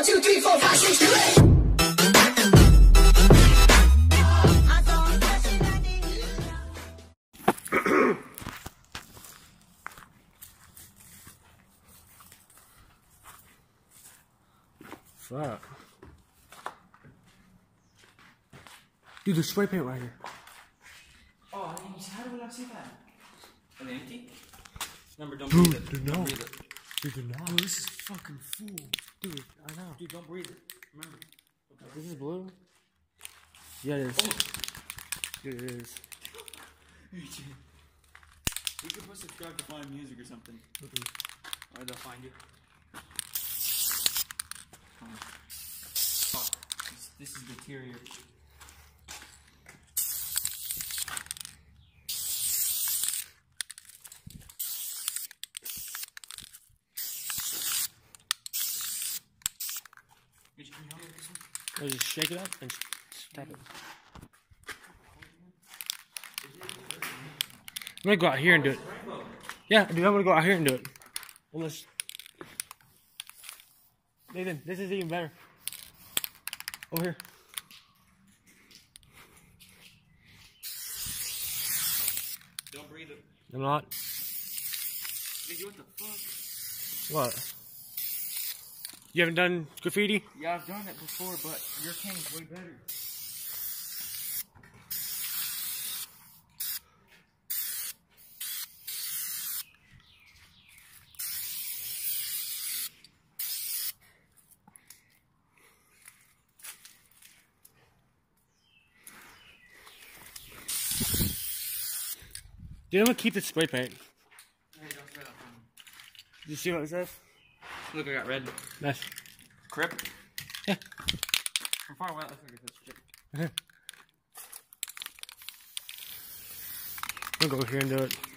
2, 3, 4, 5, 6, 2, 8. Fuck. Dude, there's spray paint right here. Oh, how do we not see that? Are they empty? Remember, don't Dude, breathe it. dude, Don't no. breathe it. Dude, they're not. Oh, this is fucking full. Dude, I know. Dude, don't breathe it. Remember. Okay. This is blue? Yeah, it is. Oh. Dude, it is. We could put subscribe to find music or something. Or they'll find you. Fuck. This is the interior. I'll just shake it up and tap it. I'm gonna go out here and do it. Yeah, dude, I'm gonna go out here and do it. Unless... Nathan, this is even better. Over here. Don't breathe it. I'm not. Nigga, what the fuck? What? You haven't done graffiti? Yeah, I've done it before, but your can's way better. Dude, I'm gonna keep the spray paint. Hey, don't spray that on me. Did you see what it says? Look, I got red. Nice. Crip? Yeah. From far away, it looks like it's a chip. I'm gonna go here and do it.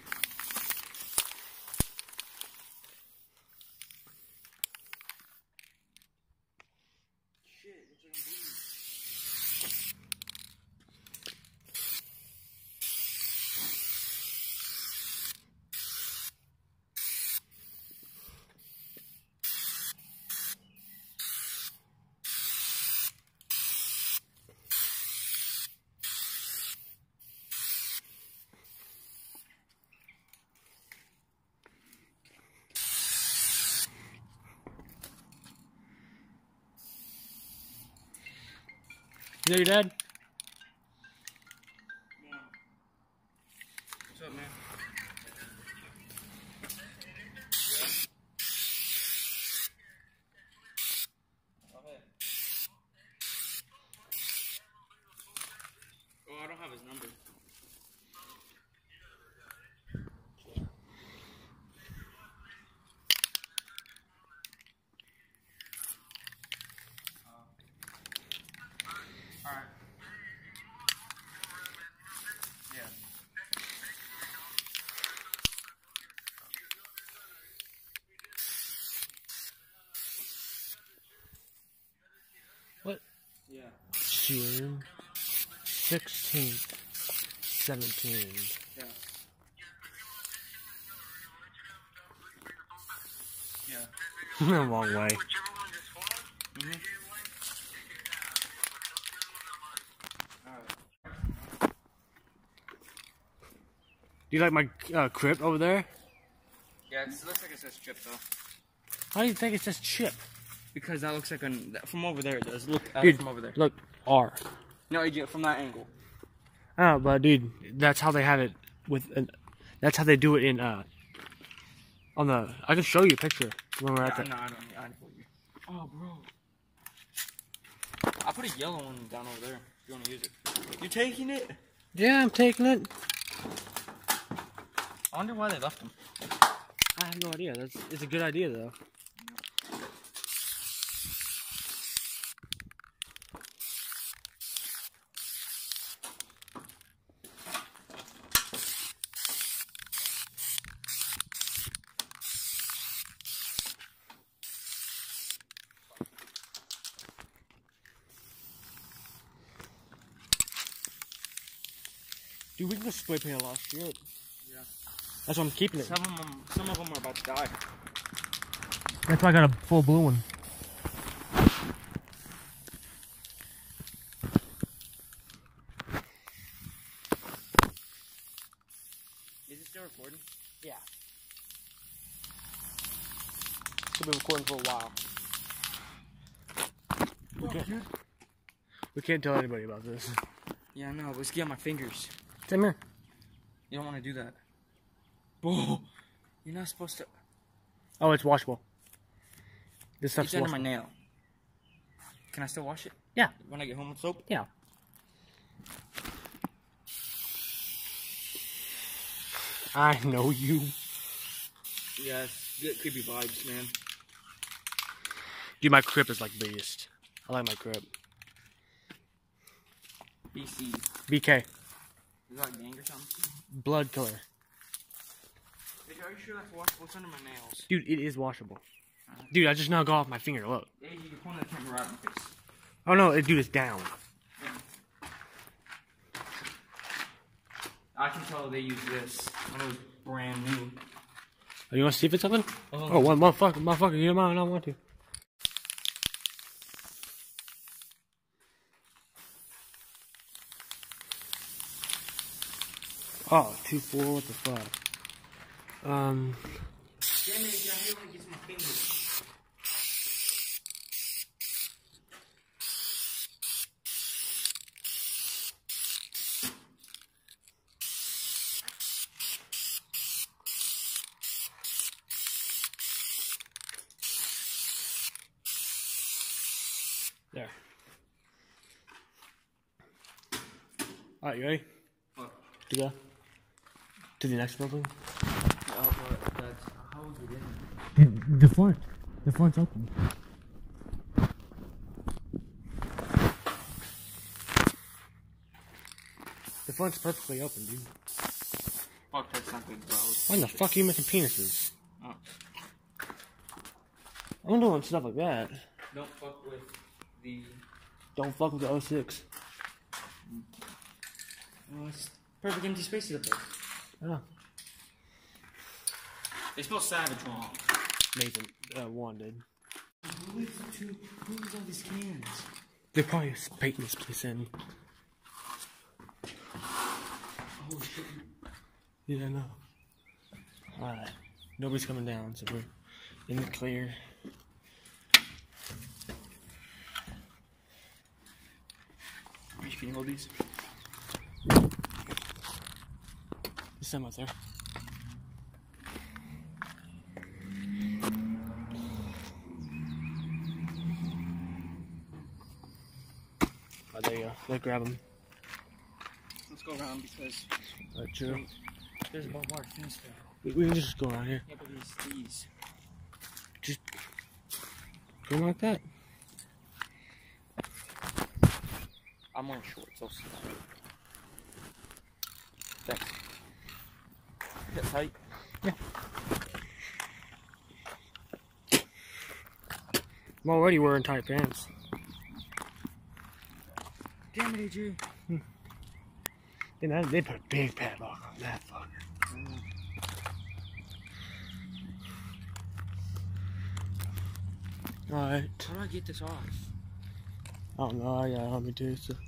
Shit, looks like I'm bleeding. Is that your dad? Yeah. What's up, man? Yeah? Okay. Oh, I don't have his number. Alright. Yeah. What? Yeah. June 16th, 17th. Yeah. Yeah. Wrong way. Mm-hmm. Do you like my crypt over there? Yeah, it looks like it says chip though. How do you think it says chip? Because that looks like from over there it does. Look at Dude, it from over there. look, R. No, AJ, from that angle. Oh, but dude, that's how they have it that's how they do it in, on the, I can show you a picture when we're at the... No, I don't. Oh, bro. I put a yellow one down over there if you want to use it. You taking it? Yeah, I'm taking it. I wonder why they left them. I have no idea. It's a good idea, though. Dude, we can go spray paint a lot of shit. Yeah. That's why I'm keeping it. Some of them are about to die. That's why I got a full blue one. recording for a while. Dude. We can't tell anybody about this. Yeah, I know. Let's get on my fingers. Come here. You don't want to do that. Whoa. You're not supposed to. Oh, it's washable. This stuff's It's under my washable. nail. Can I still wash it? Yeah. When I get home with soap? Yeah. I know you. Yes. Get creepy vibes, man. Dude, my grip is like beast. I like my grip. BC. BK. Is that like gang or something? Blood killer. Are you sure that's washable? What's under my nails? Dude, it is washable. Dude, I just now got off my finger. Look. Hey, you're pointing the camera right in my face. Oh no, dude, it's down. I can tell they use this when it was brand new. Oh, you want to see if it's something? Oh, one motherfucker, you don't want to. Oh, 2-4, what the fuck? Damn it, I hate when it gets my fingers. There. Alright, you ready? What? To go? To the next building? Oh, but that's how is it in? The front's open. The front's perfectly open, dude. Fuck, that's not good, bro. Why in the fuck are you making penises? Oh. I'm doing stuff like that. Don't fuck with the. Don't fuck with the 06. Oh, it's perfect empty spaces up there. Yeah. They spell savage wrong. Nathan, one did. Who is all these cans? They're probably painting this place in. Oh shit. Yeah, I know. Alright. Nobody's coming down, so we're in the clear. Can you hold these? There's some out there. Oh, there you go. Let's grab them. Let's go around because True. there's a barbed wire fence there. We can just go around here. Yeah, but there's these. Just go like that. I'm wearing shorts, I'll see that. Thanks. Is that tight? Yeah. I'm already wearing tight pants. Damn it, AJ. And they put a big padlock on that fucker. Alright. How do I get this off? I don't know, I got it on me too, so.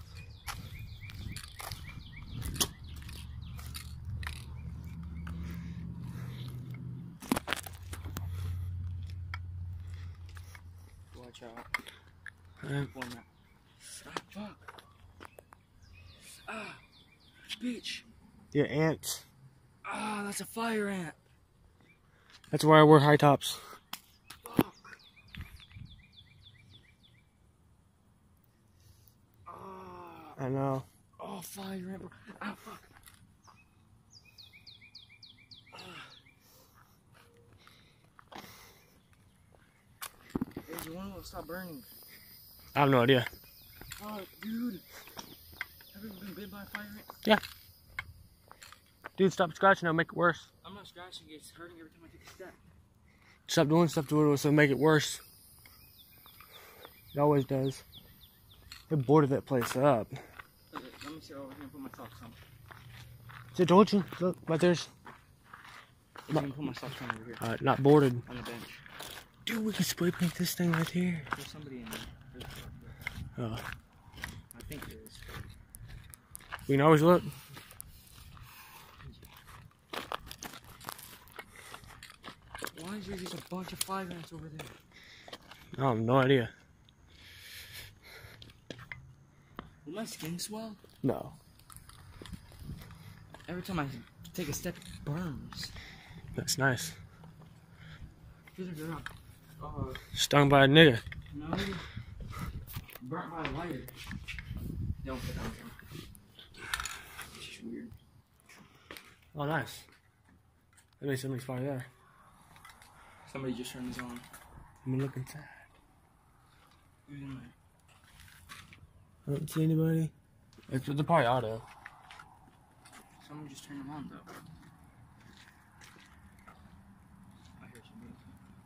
Watch out. Alright. One minute. Ah, fuck. Ah, bitch. Yeah, ants. Ah, that's a fire ant. That's why I wear high tops. Fuck. Ah. I know. Oh, fire ant. Ah, fuck. Hey, you want to stop burning? I have no idea. Oh, dude. Have you ever been bit by a fire ant? Yeah. Dude, stop scratching, it'll make it worse. I'm not scratching, it's hurting every time I take a step. Stop doing stuff to it, so make it worse. It always does. They boarded that place up. Let me sit over here and put my socks on. See, I told you. Look, right there's. I'm gonna put my socks on over here. Not boarded. On the bench. Dude, we can spray paint this thing right here. There's somebody in there. Oh. I think there is. We can always look. Why Why is there just a bunch of fly rats over there? I have no idea. Will my skin swell? No. Every time I take a step, it burns. That's nice. I feel like they're not. Stung by a nigger. No. Burnt by a lighter. Don't put that on camera. It's just weird. Oh, nice. That means something's probably there. Somebody just turned this on. Let me look inside. Who's in there? I don't see anybody. They're probably auto. Someone just turned them on though. I hear somebody.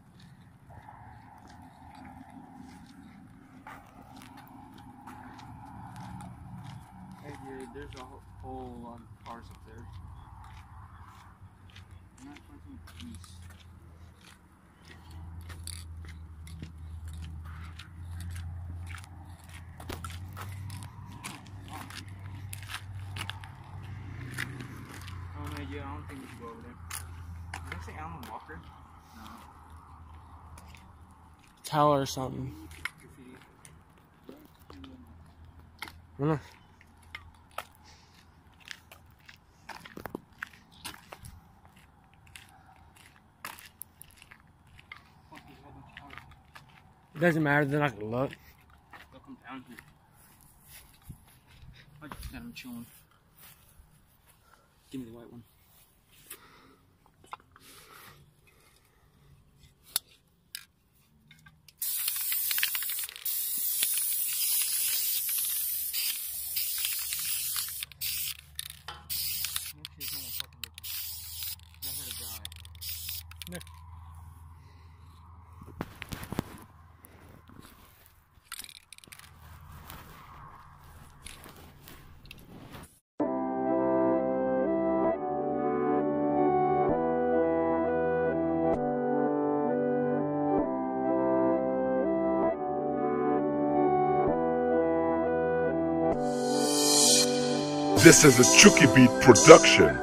Hey dude, there's a whole lot of cars up there. I'm not finding peace. Yeah, I don't think we should go over there. Did I say Alan Walker? No. Tower or something. I don't know. It doesn't matter, they're not gonna look. They'll come down here. I just got him chilling. Give me the white one. Yeah. This is a Chucky Beat production.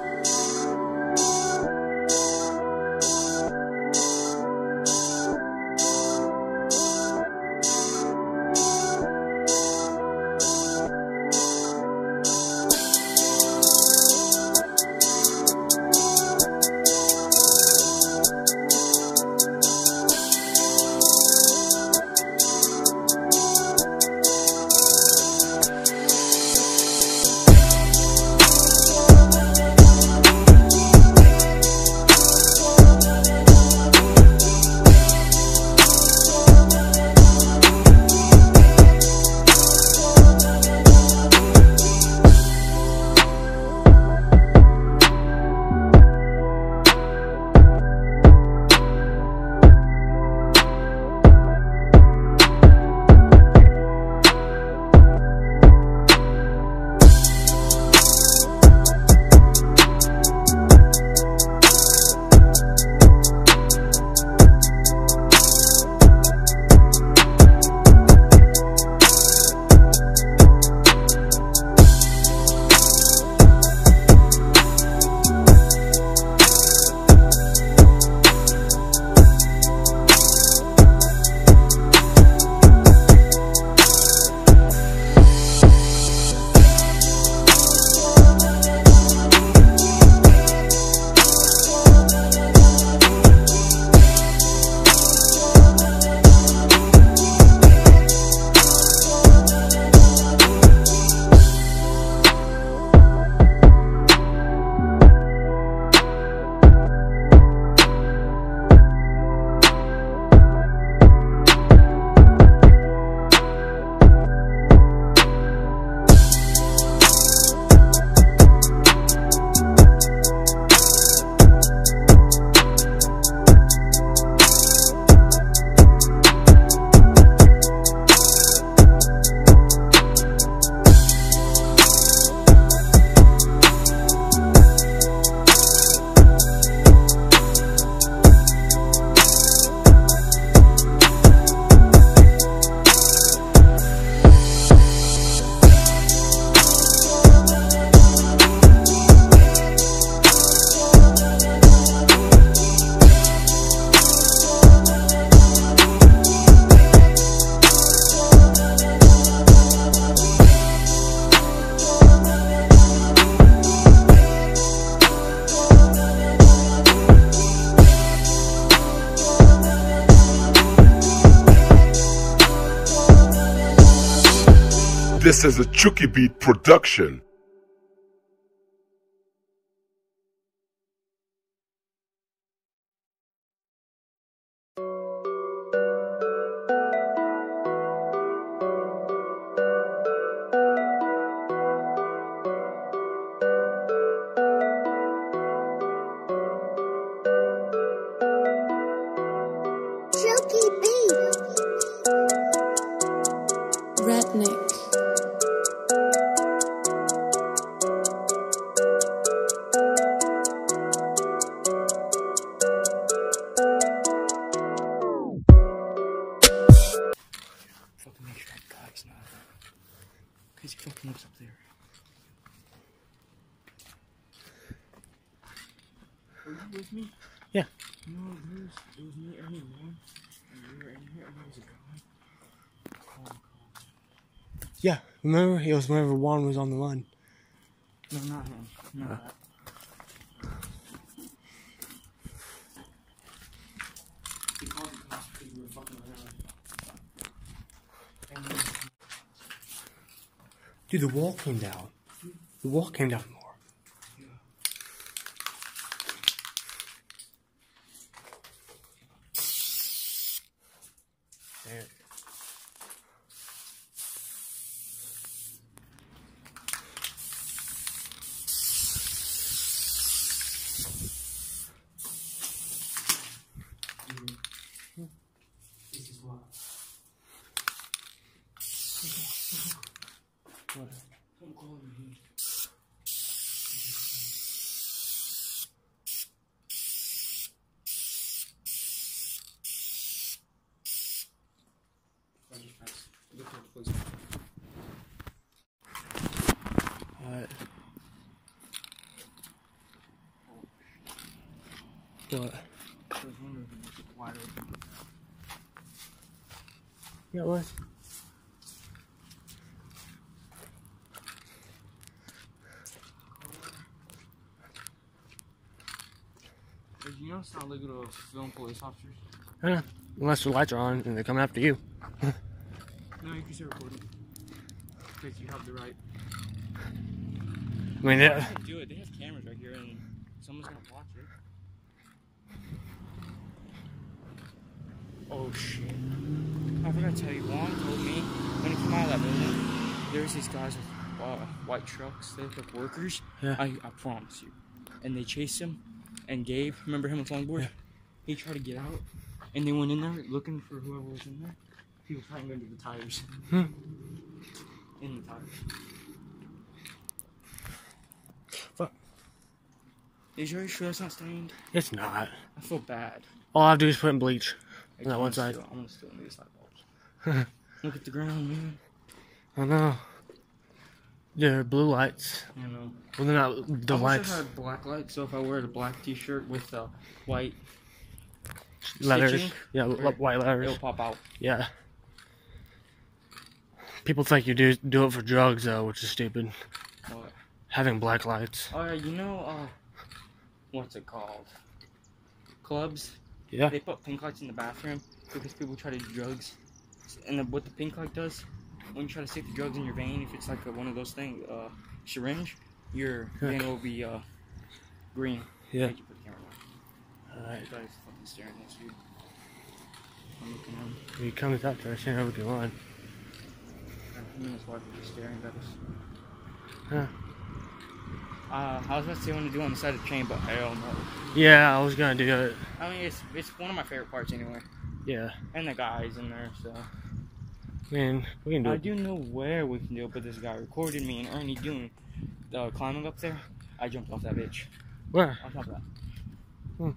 This is a Chucky Beat production. Chucky Beat. Redneck. Fucking make sure that guy's not. Cause he fucking lives up there. Were you with me? Yeah. No, it was me, Ernie, man. And we were in here, and there was a guy. Calm. Yeah. Remember, it was whenever Juan was on the run. No, not him. Not that. He called the cops because we were fucking around. And then, Dude, the wall came down. The wall came down more. There. this is what. What? Someone calling me. What? What? I was wondering if it was wide open. Yeah, it was. Did you notice how they go to film police officers? Yeah. Unless the lights are on and they're coming after you. No, you can still record it. Because you have the right. I mean, They yeah. can do it. They have cameras right here, and someone's gonna watch it. Oh shit! I forgot to tell you. Juan told me when he came out of that building, there's these guys with white trucks. They look like workers. Yeah. I promise you. And they chased him. And Gabe, remember him with longboard? Yeah. He tried to get out, and they went in there looking for whoever was in there. He was hiding under the tires. In the tires. Fuck. Is you sure it's not stained? It's not. I feel bad. All I have to do is put in bleach on that I'm one gonna side. I'm gonna steal these light bulbs. Look at the ground, man. I know. They're blue lights. You know. Well, they're not the I wish lights. I had black lights, so if I wear a black t-shirt with white Letters. stitching, Yeah, white letters. it'll pop out. Yeah. People think you do it for drugs, though, which is stupid. What? Having black lights. Oh yeah, you know, what's it called? Clubs. Yeah. They put pink lights in the bathroom because people try to do drugs. And what the pink light does, when you try to stick the drugs in your vein, if it's like one of those things, syringe, your vein will be green. Yeah. Thank you for the camera. Alright. This guy's fucking staring at you. I'm looking at him. He comes up to us, and we can run. And him and his wife are just staring at us. Huh. I was about to say I want to do on the side of the chain, but hell no. Yeah, I was gonna do it. I mean, it's one of my favorite parts anyway. Yeah. And the guys in there, so. Man, we can do I it. do know where we can do it, but this guy recorded me and Ernie doing the climbing up there. I jumped off that bitch. Where? On top of that. Hmm.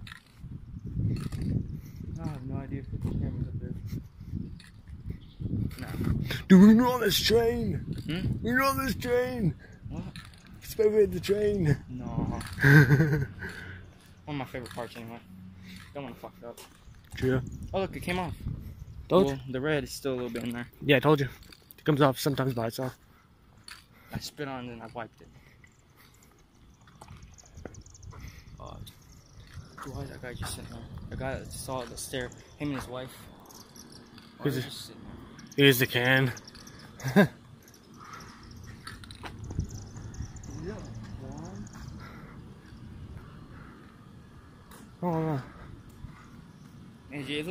I have no idea if there's cameras up there. No. Dude, we're on this train. Hmm? We're on this train. What? It's favorite the train. No. One of my favorite parts anyway. Don't want to fuck it up. True. Oh look, it came off. Told Well, the red is still a little bit in there. Yeah, I told you. It comes off sometimes by itself. I spit on it and I wiped it. Why is that guy just sitting there? The guy that saw the stair, him and his wife. Why Who's are they it? just sitting there? Here's the can.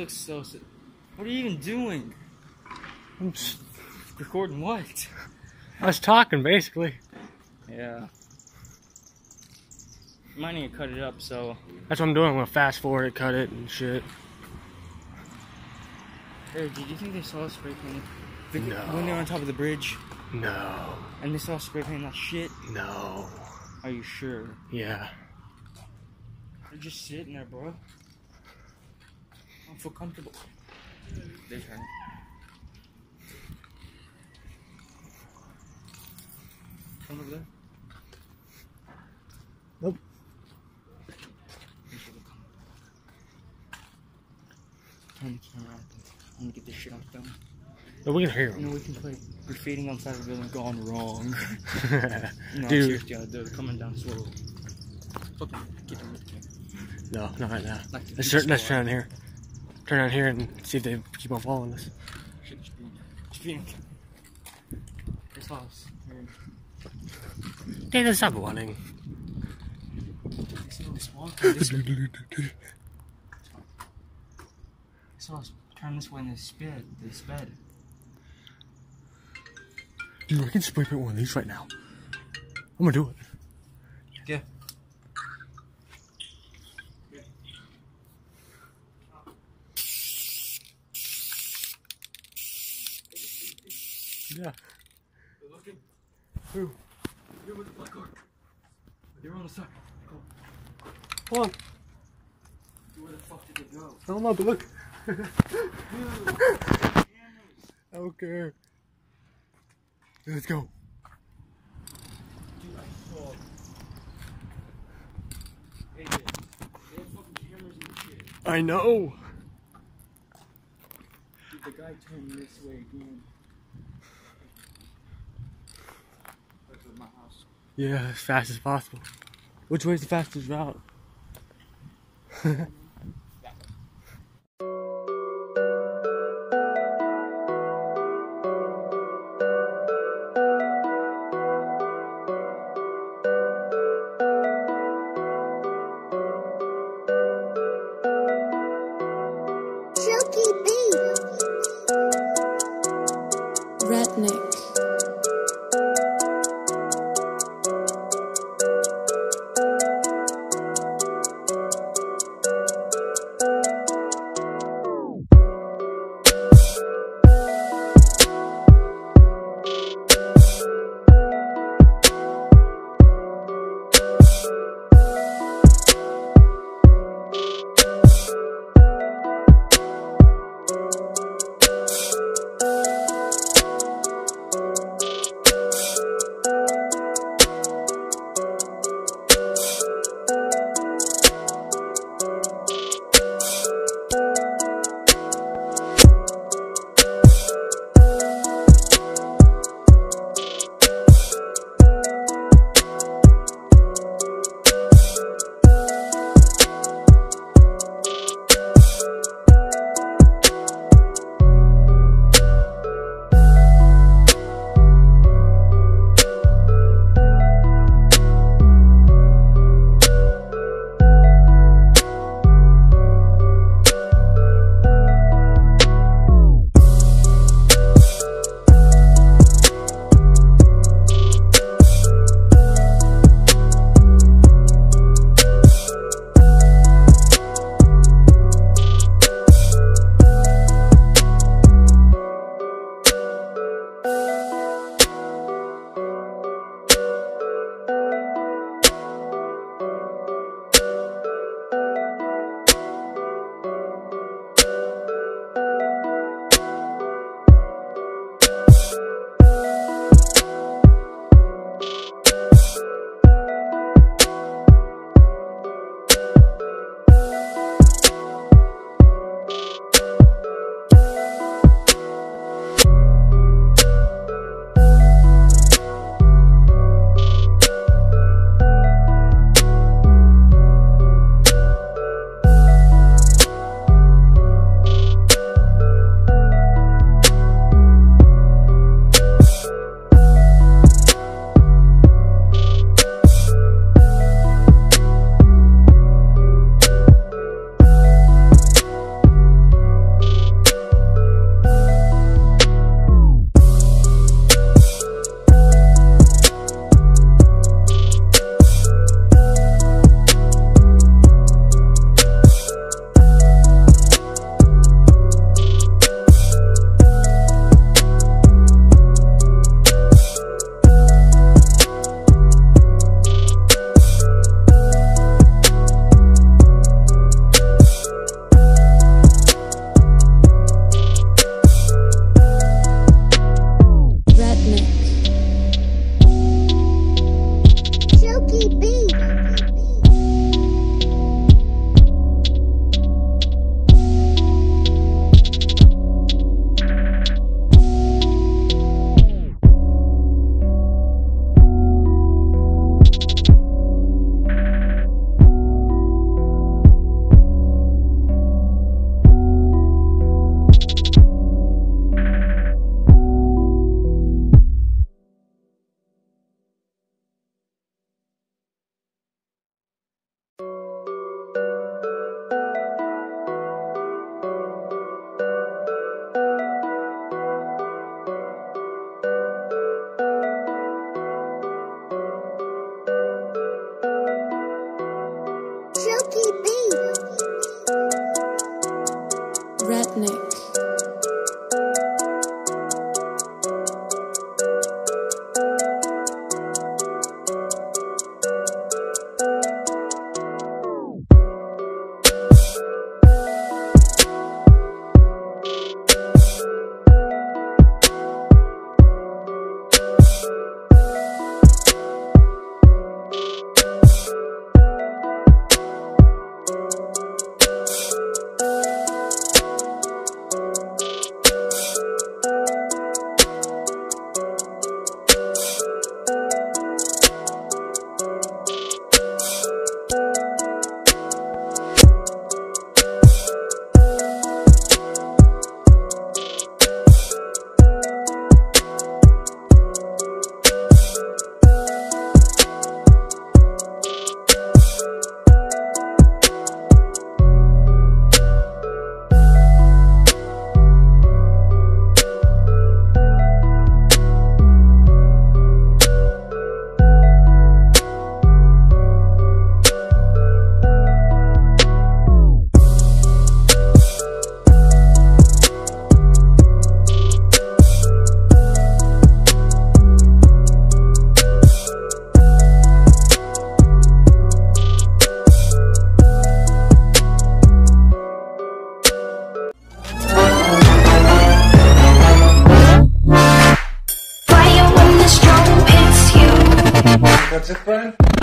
looks so. What are you even doing? I'm just, Recording what? I was talking basically. Yeah. Might need to cut it up, so. That's what I'm doing. I'm gonna fast forward it, cut it, and shit. Hey, did you think they saw us spray painting? No. When they were on top of the bridge, No. and they saw us spray painting that shit? No. Are you sure? Yeah. They're just sitting there, bro. I don't feel comfortable. They turn. Come over there. Nope. Turn the camera on. I'm gonna get this shit on film. No, we can hear You know, him. we can play graffiti on the side of the building gone wrong. No, Dude. seriously, they're coming down slow. Fucking get them with the camera. No, not right now. Like the Let's Beast turn Squad. on here. Turn on here and see if they keep on following us. Shit, speeding. This house. Here. Hey, let's stop running. They saw us walk this way. They saw us turn this way and they sped. Dude, I can spray paint one of these right now. I'm gonna do it. Yeah. Yeah. They're looking. Who? Here with the black car. They're on the side. Go. Come on. Where the fuck did they go? I don't know, but look. Dude, I don't care. Let's go. Dude, I saw. Hey, they have fucking cameras and shit. I know. Dude, the guy turned this way again. That's with my house. Yeah, as fast as possible. Which way's the fastest route? Chucky B. Redneck. That's it, Brian?